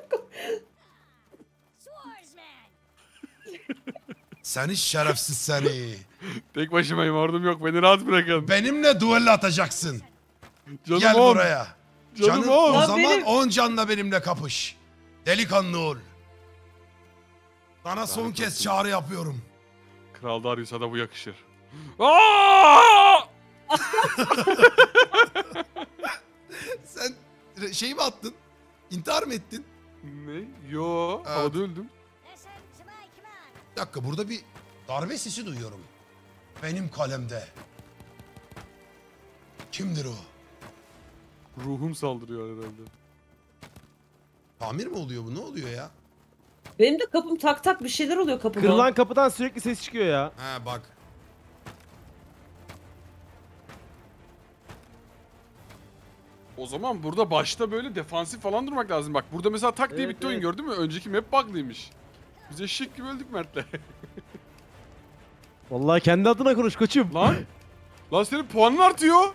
Seni şerefsiz seni. Tek başımayım ordum yok. Beni rahat bırakın. Benimle duello atacaksın. Canım Gel on. buraya. Canım o on. Ya zaman benim- 10 canla benimle kapış. Delikanlı ol. Sana son kez çağrı yapıyorum. Kral Darius'a da bu yakışır. Aa! Sen şey mi attın? İntihar mı ettin? Ne? Yo. Evet. Havada öldüm. Bir dakika burada bir darbe sesi duyuyorum. Benim kalemde. Kimdir o? Ruhum saldırıyor herhalde. Tamir mi oluyor bu? Ne oluyor ya? Benim de kapım tak bir şeyler oluyor kapıma. Kırılan kapıdan sürekli ses çıkıyor ya. He bak. O zaman burada başta böyle defansif falan durmak lazım. Bak burada mesela tak diye Evet, bitti oyun, evet. gördün mü? Önceki map bug'lıymış. Biz eşek gibi öldük Mert'le. Vallahi kendi adına konuş koçum. Lan. Lan senin puanın artıyor.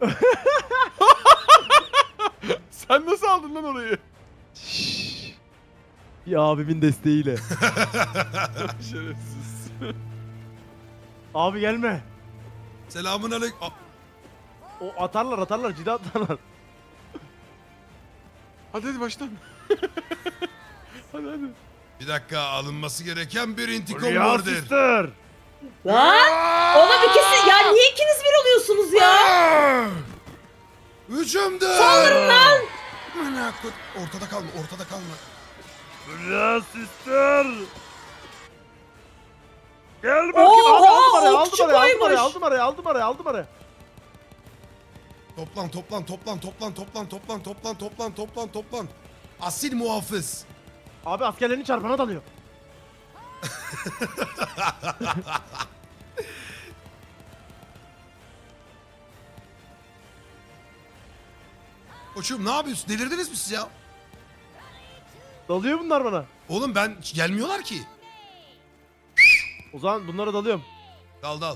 Sen nasıl aldın lan orayı? Şşş. Bir abimin desteğiyle. Şerefsiz. Abi gelme. Selamun aleyküm. O atarlar ciddi atarlar. Hadi baştan. hadi. Bir dakika, alınması gereken bir intikam Ya vardır. sister. Lan! Oğlum ikisi ya niye ikiniz bir oluyorsunuz ya? Hücumda. Saldırın lan! Ortada kalma, ortada kalma. Ya sister. Gel bakayım abi, Oha, aldım okçu araya, koymuş. aldım araya. Toplan. Asil muhafız. Abi askerlerini çarpana dalıyor. Koçum ne yapıyorsun? Delirdiniz mi siz ya? Dalıyor bunlar bana. Oğlum ben gelmiyorlar ki. O zaman bunlara dalıyorum. Dal.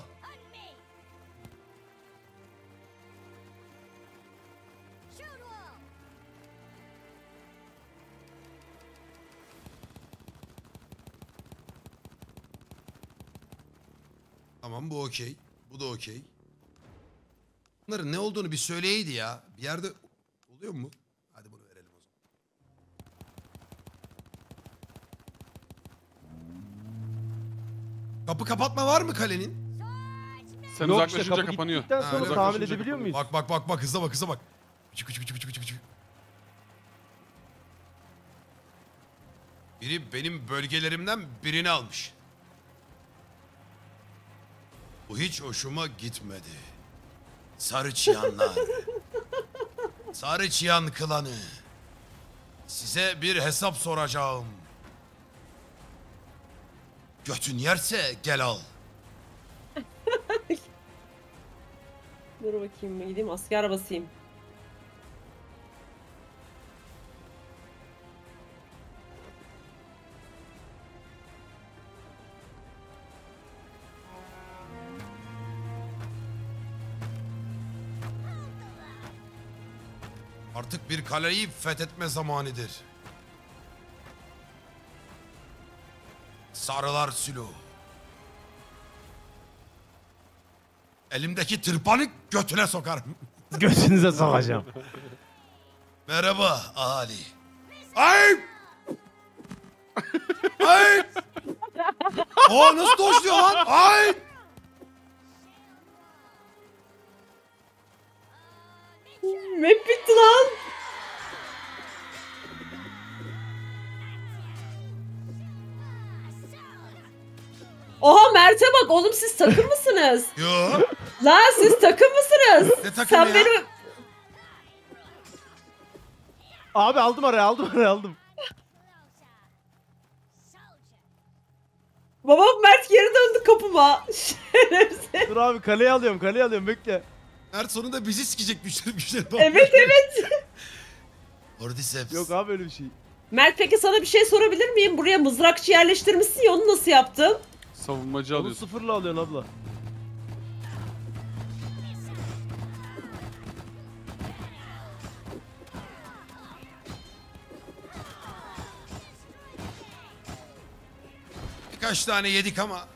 Tamam, bu okey. Bu da okey. Bunların ne olduğunu bir söyleyeydi ya. Bir yerde oluyor mu? Hadi bunu verelim o zaman. Kapı kapatma var mı kalenin? Sen Yok uzaklaşınca kapı kapanıyor. gittikten Ha, sonra öyle. tahmin Uzaklaşınca edebiliyor muyuz? Bak hıza bak. Küçük. Biri benim bölgelerimden birini almış. Bu hiç hoşuma gitmedi. Sarı çıyanlar. Sarı çıyan klanı. Size bir hesap soracağım. Götün yerse gel al. Dur bakayım gideyim asker basayım. Artık bir kaleyi fethetme zamanıdır. Sarılar silo. Elimdeki tırpanı götüne sokarım. Götünüze sokacağım. Merhaba ahali. Ay! Ay! Aa nasıl doşluyor lan? Ay! Map bitti lan. Oha Mert'e bak oğlum siz takım mısınız? Yo. Lan siz takım mısınız? Ne takımı Sen ya? benim... Abi aldım araya. Babam Mert geri döndü kapıma. Şerefsiz. Dur abi kaleyi alıyorum bekle. Mert sonunda bizi sikecek güçler. Evet. Cordyceps. Yok abi öyle bir şey. Mert peki sana bir şey sorabilir miyim? Buraya mızrakçı yerleştirmişsin ya onu nasıl yaptın? Savunmacı Onu alıyorsun. sıfırla alıyorsun abla. Birkaç tane yedik ama.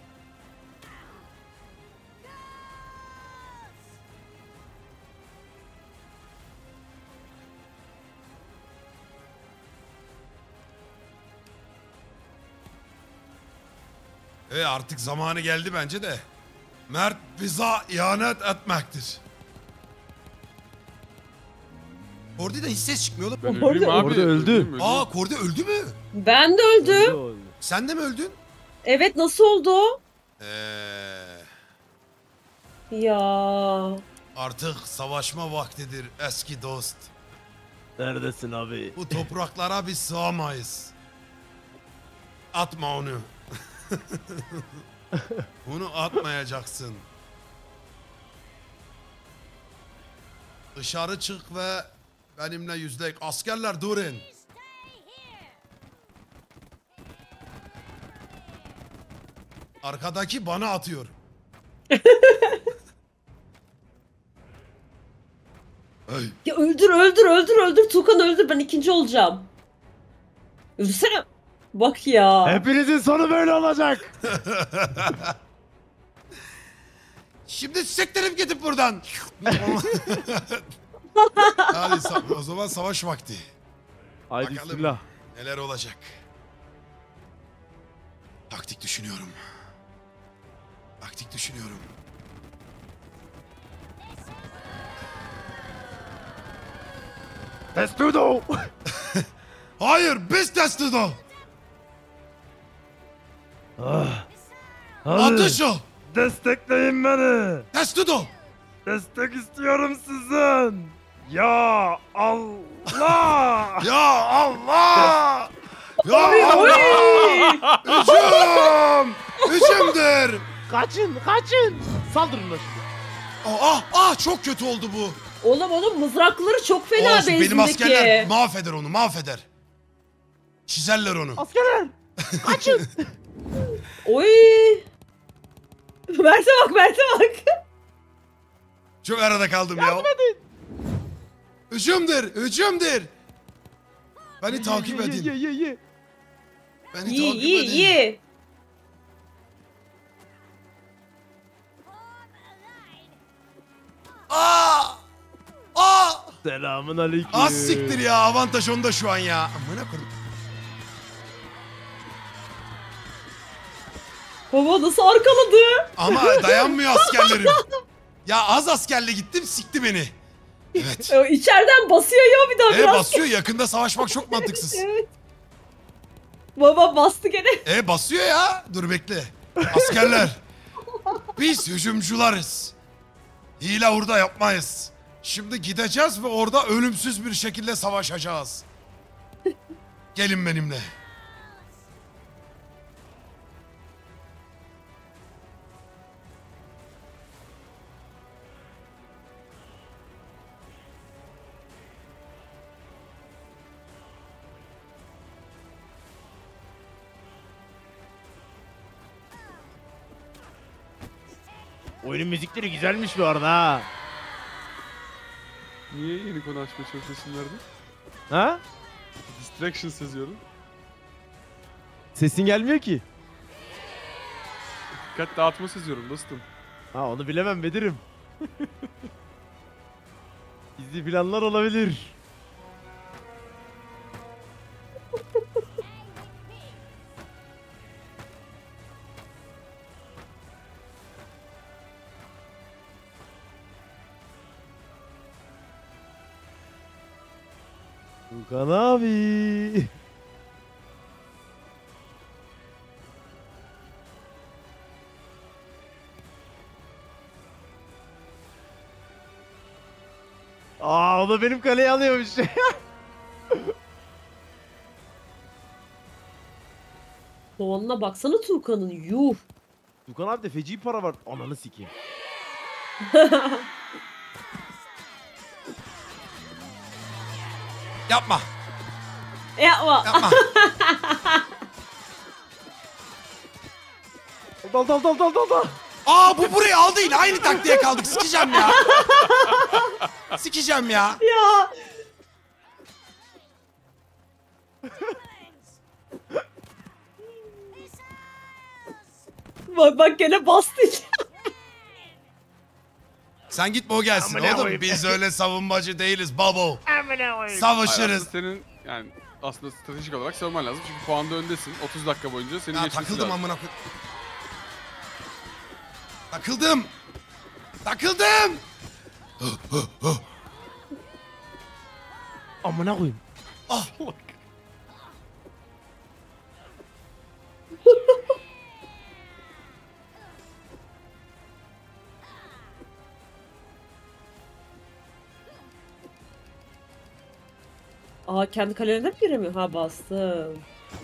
Artık zamanı geldi bence de. Mert bize ihanet etmektir. Kordi'den hiç ses çıkmıyor oğlum. Ben Orada- öleyim abi. orada öldü. Öleyim. Aa Kordi öldü mü? Ben de öldüm. Öldü. Sen de mi öldün? Evet nasıl oldu o? Ya. Artık savaşma vaktidir eski dost. Neredesin abi? Bu topraklara biz sığamayız. Atma onu. Bunu atmayacaksın. Dışarı çık ve benimle yüzleş. Askerler durun. Arkadaki bana atıyor. Hey. Ya öldür Tuğkan öldür, ben ikinci olacağım. Öldürsene. Bak ya. Hepinizin sonu böyle olacak. Şimdi sektirim gidip buradan. Hadi o zaman savaş vakti. Haydi Bakalım. bismillah. Neler olacak? Taktik düşünüyorum. Taktik düşünüyorum. Testudo. Hayır, biz testudo. Atış ol. Destekleyin beni. Testudo. Destek istiyorum sizden. Ya Allah. Ya Allah. Ya Oy, Allah. oy. Hücum. Hücumdur. Kaçın. Saldırın lan şimdi. Çok kötü oldu bu. Oğlum mızrakları çok fena Olsun, benim benzindeki. askerler mahveder onu, mahveder. Çizerler onu. Askerler. Kaçın. Oy. Mert'e bak. Çok arada kaldım ya. Hücumdur. Beni takip edin. Ye. Beni takip edin. İyi. Selamun aleyküm. Az siktir ya, avantaj onda şu an ya. Amına koyayım. Baba nasıl arkaladı? Ama dayanmıyor askerlerim. Ya az askerle gittim, sikti beni. Evet. İçeriden basıyor ya bir daha biraz. Basıyor, yakında savaşmak çok mantıksız. Evet. Baba bastı gene. Basıyor ya. Dur bekle. Askerler. Biz hücumcularız. Hile hurda yapmayız. Şimdi gideceğiz ve orada ölümsüz bir şekilde savaşacağız. Gelin benimle. Oyunun müzikleri güzelmiş bu arada ha. Niye yeni konu açmaya çalışıyorsun nerede? Ha? Distraction seziyorum. Sesin gelmiyor ki. Dikkat dağıtma seziyorum dostum. Ha onu bilemem Bedir'im. Gizli planlar olabilir. Tukan abi. O da benim kaleyi alıyormuş. Puanına baksana Tuğkan'ın, yuh. Tukan abi de feci para var. Ananı sikeyim. Yapma. Yapma. Yapma. Dal. Bu burayı aldı yine. Aynı taktiğe kaldık. Sikeceğim ya. Sikeceğim ya. Ya. Bak gene bastı. Sen gitme, o gelsin Amına oğlum. koyayım. Biz öyle savunmacı değiliz babo. Hayır, Savaşırız. aslında senin yani aslında stratejik olarak savunman lazım. Çünkü puanda öndesin. 30 dakika boyunca seni Ya geçmesi takıldım lazım. amına koy. Takıldım. Amına koyayım. Ah. Kendi kalelerine mi giremiyor? Ha bastım.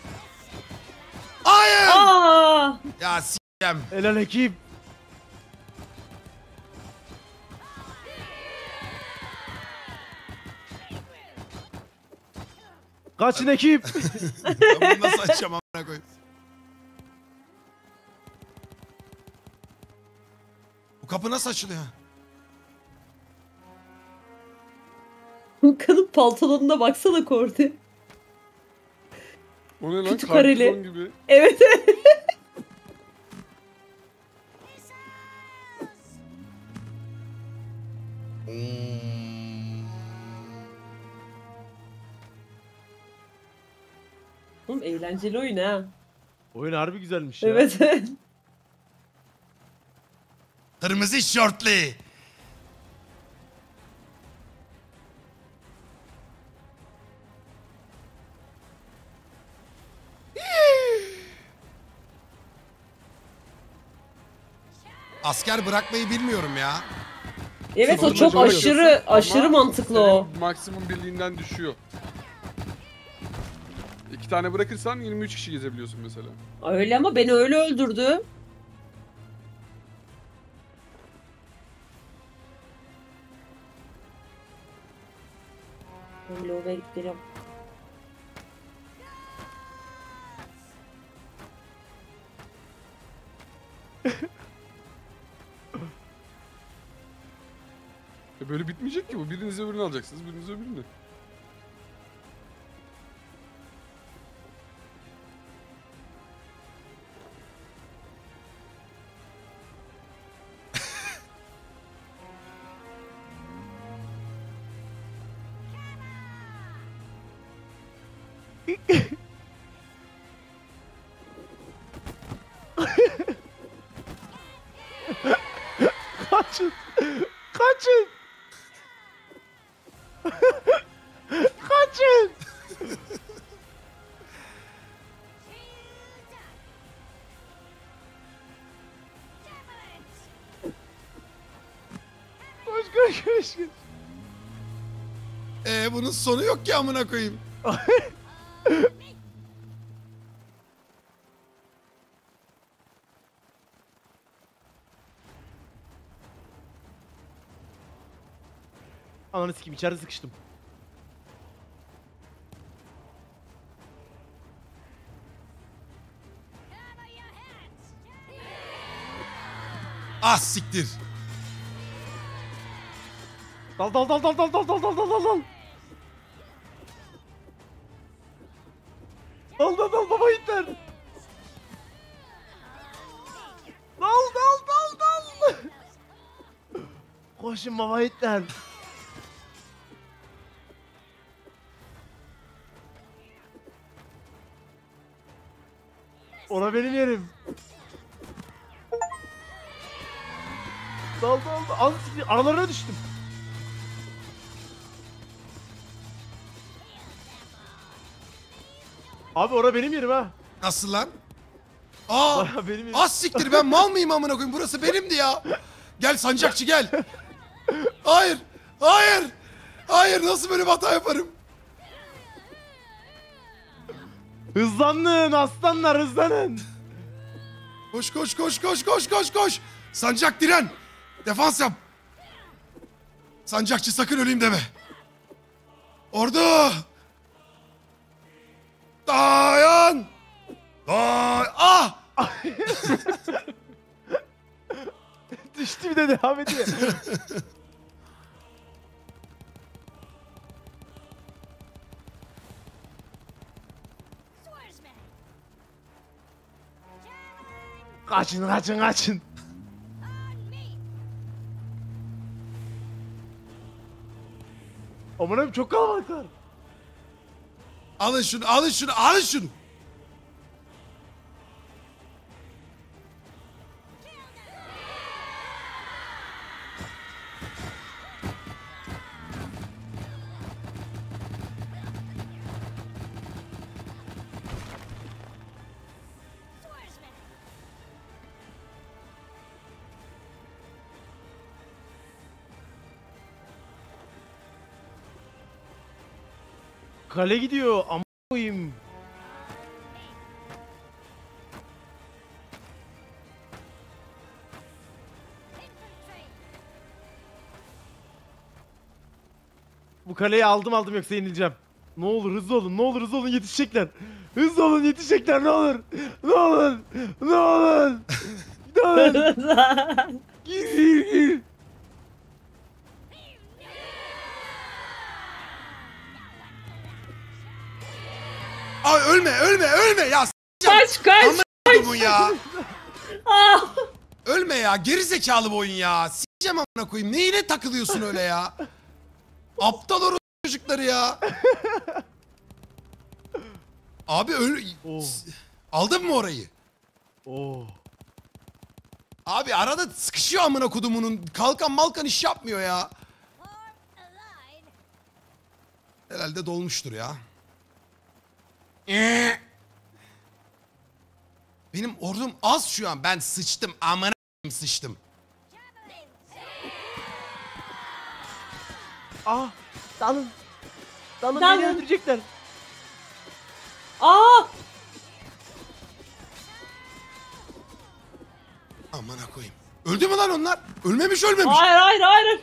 Hayır. Aa! Ya s**eceğim. Helal ekip. Kaçın ekip. Ben bunu nasıl açacağım amına koyayım? Bu kapı nasıl açılıyor? Kadın pantolonuna baksana Kordi. O ne lan? Küçük kareli. Karpuzon gibi. Evet. Oğlum eğlenceli oyun ha. Oyun harbi güzelmiş ya. Evet. Kırmızı şortlu. Asker bırakmayı bilmiyorum ya. Evet o Sonra çok böyle aşırı yapıyorsun aşırı ama mantıklı o. senin maksimum birliğinden düşüyor. 2 tane bırakırsan 23 kişi gezebiliyorsun mesela. Öyle ama beni öyle öldürdü. Öyle oraya gidelim. Böyle bitmeyecek ki bu. Biriniz öbürünü alacaksınız, biriniz öbürünü. Kaçın. Kaçın. Kaçın. Koş koş koş. Bunun sonu yok ki amına koyayım. Ananı sikeyim içeride sıkıştım. Ah siktir. Dal dal dal dal dal dal dal dal dal dal dal. Dal dal dal baba Hitler. Dal dal dal dal. Koşun baba Hitler. Ona benim yerim. Dal dal dal. Az siktir, aralarına düştüm. Abi ora benim yerim ha. Nasıl lan? Aa! Baya benim yerim. Az siktir, ben mal mıyım amına koyayım? Burası benimdi ya. Gel sancakçı gel. Hayır. Hayır. Hayır, nasıl böyle bir hata yaparım? Hızlanın aslanlar hızlanın. Koş koş koş koş koş koş koş. Sancak diren. Defans yap. Sancakçı sakın öleyim deme. Ordu. Dayan. Ah! Düştü bir de devam ediyor. Kaçın kaçın kaçın. Aman abim çok kalabalıklar. Alın şunu, alın şunu, alın şunu. Kale gidiyor. Ama koyayım. Bu kaleyi aldım yoksa yenileceğim. Ne olur hızlı olun, ne olur hızlı olun, yetişecekler. Hızlı olun, yetişecekler, ne olur. Ne olur. Ne olur. Ne olur. Gir gir gir. Ay ölme ölme ölme ya. Kaç kaç. Amına ya. Ah. Ölme ya, geri zekalı bu oyun ya. S**eceğim amına koyayım. Neyine takılıyorsun öyle ya? Aptal orospu çocukları ya. Abi Oh. Aldın mı orayı? Oh. Abi arada sıkışıyor amına kodumunun. Kalkan malkan iş yapmıyor ya. Herhalde dolmuştur ya. Benim ordum az şu an. Ben sıçtım. Amına sıçtım. Ah. Dalın. Dalın, Dalın. beni öldürecekler. Aa. Amına koyayım. Öldü mü lan onlar? Ölmemiş ölmemiş. Hayır hayır hayır.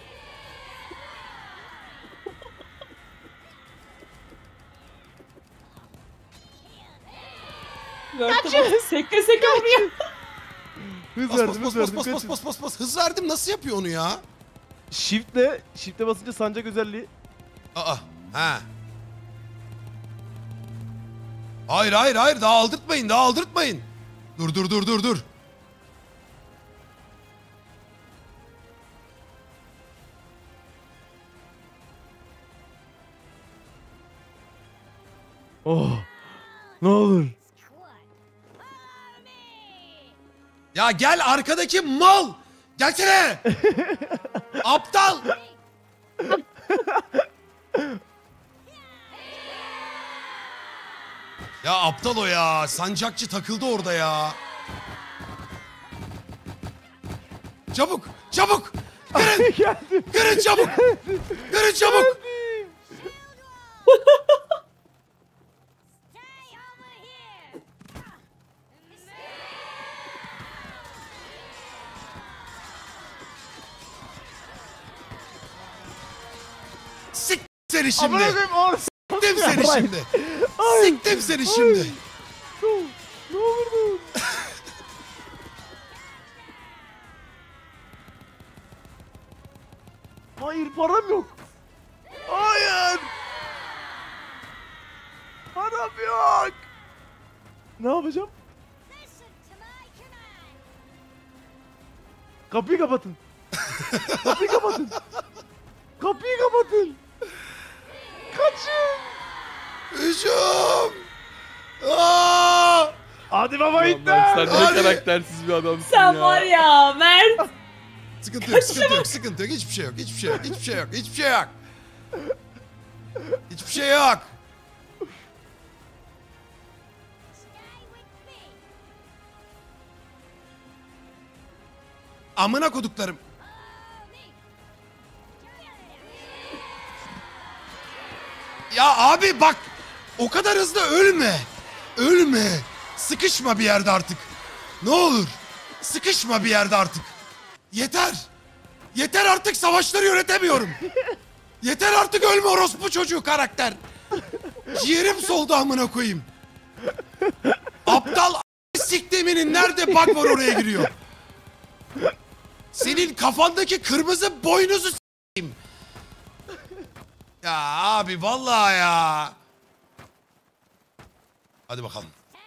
Kaçın. Seke seke vuruyor. Hız Bas verdim, bas hız bas verdim. bas bas Kaçın. bas bas bas. Hız verdim, nasıl yapıyor onu ya? Shift'le basınca sancak özelliği. Aa. Ha. Hayır hayır hayır, daha aldırtmayın, daha aldırtmayın. Dur dur dur dur dur. Oh. Ne olur. Ya gel arkadaki mal. Gelsene. Aptal. Ya aptal o ya. Sancakçı takıldı orada ya. Çabuk, çabuk. Kırın, Geldim. kırın çabuk. Kırın çabuk. Sik seni şimdi. Amına koyayım, orası. Siktim seni Ay. şimdi. Ay. Siktim seni şimdi. Ne olur. Hayır, param yok. Hayır. Param yok. Ne yapacağım? Kapıyı kapatın. Kapıyı kapatın. Kapıyı kapatın. Kaçın. Hücum. Aa! Hadi baba Ulan itti. Mert, sen Hadi. ne karaktersiz bir adamsın Sen ya. var ya Mert. Sıkıntı yok, sıkıntı yok, sıkıntı yok. Hiçbir şey yok, hiçbir şey yok, hiçbir şey yok, hiçbir şey yok. Hiçbir şey yok. Amına koduklarım. Ya abi bak, o kadar hızlı ölme. Ölme. Sıkışma bir yerde artık. Ne olur. Sıkışma bir yerde artık. Yeter. Yeter artık, savaşları yönetemiyorum. Yeter artık, ölme orospu çocuğu karakter. Ciğerim soldu amına koyayım. Aptal siktiminin nerede bug var oraya giriyor. Senin kafandaki kırmızı boynuzu s**eyim. Ya abi vallahi ya. Hadi bakalım.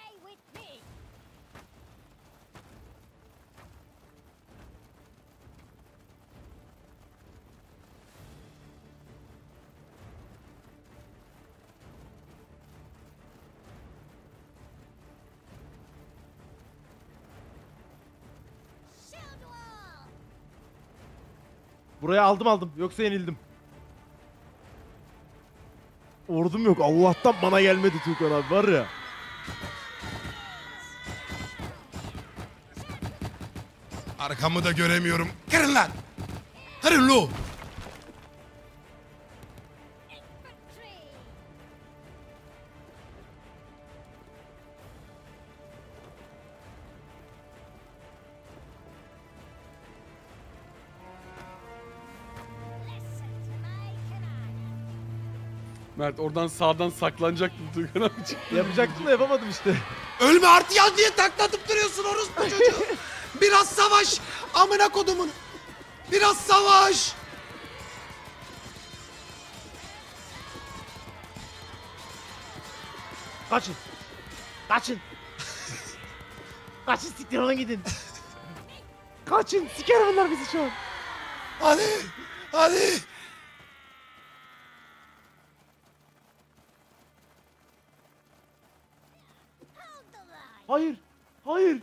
Buraya aldım. Yoksa yenildim. Ordum yok. Allah'tan bana gelmedi Tuğkan abi, var ya. Arkamı da göremiyorum. Kırın lan. Kırın lo. Mert oradan sağdan saklanacaktın Tugan abi. Yapacaktım da yapamadım işte. Ölme artık ya diye taklatıp duruyorsun orospu çocuğu. Biraz savaş. Amına kodumun. Biraz savaş. Kaçın. Kaçın. Kaçın siktir olun gidin. Kaçın siker bunlar bizi şu an. Hadi. Hadi. Hayır. Hayır.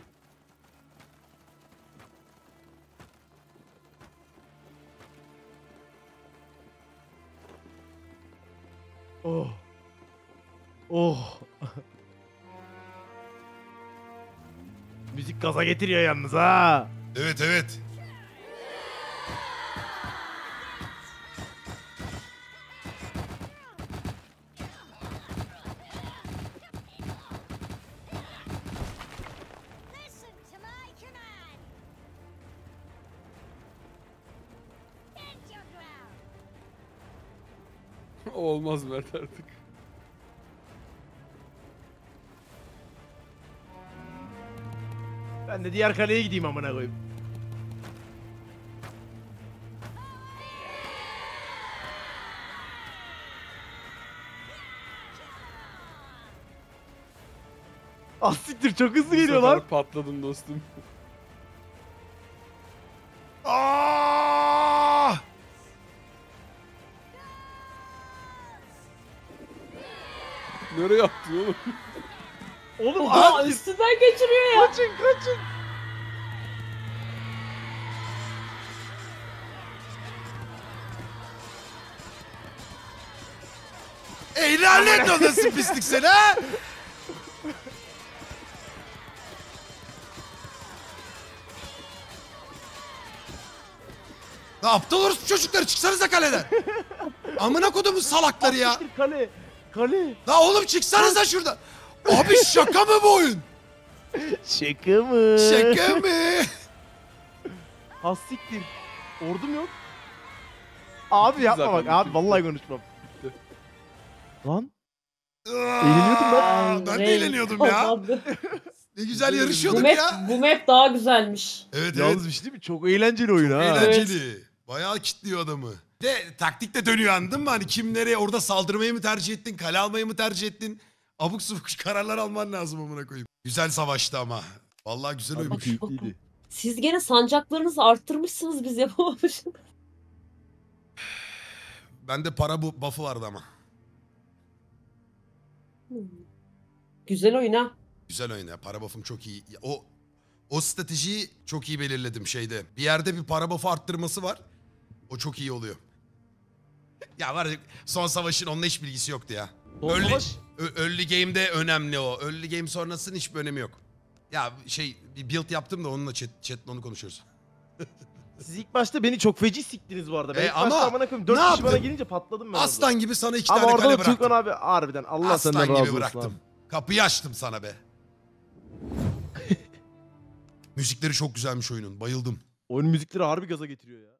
Oh. Oh. Müzik gaza getiriyor yalnız ha. Evet evet. Listen to my command. Stand your ground. Olmaz Mert artık. Ben de diğer kaleye gideyim amına koyayım. Ah siktir çok hızlı Bu geliyor sefer lan. patladın dostum. Aa! Nereye attın oğlum? Oğlum Aa, ah, üstünden geçiriyor ya. kaçın kaçın. Lanet olası pislik seni ha! Ne aptal orospu çocukları çıksanıza kaleden. Amına kodumun salakları ya. Siktir kale. Kale. La oğlum çıksanıza şuradan. Abi şaka mı bu oyun? Şaka mı? Şaka mı? Ha siktir. Ordum yok. Abi yapma Zaten bak abi bitti. vallahi konuşmam. Bitti. Lan. Eğleniyordum ben. Ben de eğleniyordum ya. Olmadı. Ne güzel Bu yarışıyorduk map, ya. bu map daha güzelmiş. Evet evet. Yalnız bir şey değil mi? Çok eğlenceli oyun ha. Eğlenceli. Bayağı kitliyor adamı. De taktik de dönüyor anladın mı? Hani kim nereye orada saldırmayı mı tercih ettin? Kale almayı mı tercih ettin? Abuk subuk kararlar alman lazım amına koyayım. Güzel savaştı ama. Vallahi güzel Harbi oymuş. keyifliydi. Siz gene sancaklarınızı arttırmışsınız, biz yapamamışız. Bende para buff'ı vardı ama. Güzel oyun ha. Güzel oyun ya. Para buff'ım çok iyi. Ya o stratejiyi çok iyi belirledim şeyde. Bir yerde bir para buff'ı arttırması var. O çok iyi oluyor. Ya var ya, son savaşın onunla hiç bilgisi yoktu ya. Son Early, savaş- early game'de önemli o. Early game sonrasının hiçbir önemi yok. Ya bir build yaptım da onunla chat'le onu konuşuyoruz. Siz ilk başta beni çok feci siktiniz bu arada. Ben ilk ama başta amına koyayım 4 ne kişi bana yaptın? gelince patladım ben. Aslan gibi sana 2 orada. tane Ama kale orada da bıraktım. Tuğkan abi harbiden Allah Aslan senden razı gibi olsun bıraktım. abi. Kapıyı açtım sana be. Müzikleri çok güzelmiş oyunun. Bayıldım. Oyun müzikleri harbi gaza getiriyor ya.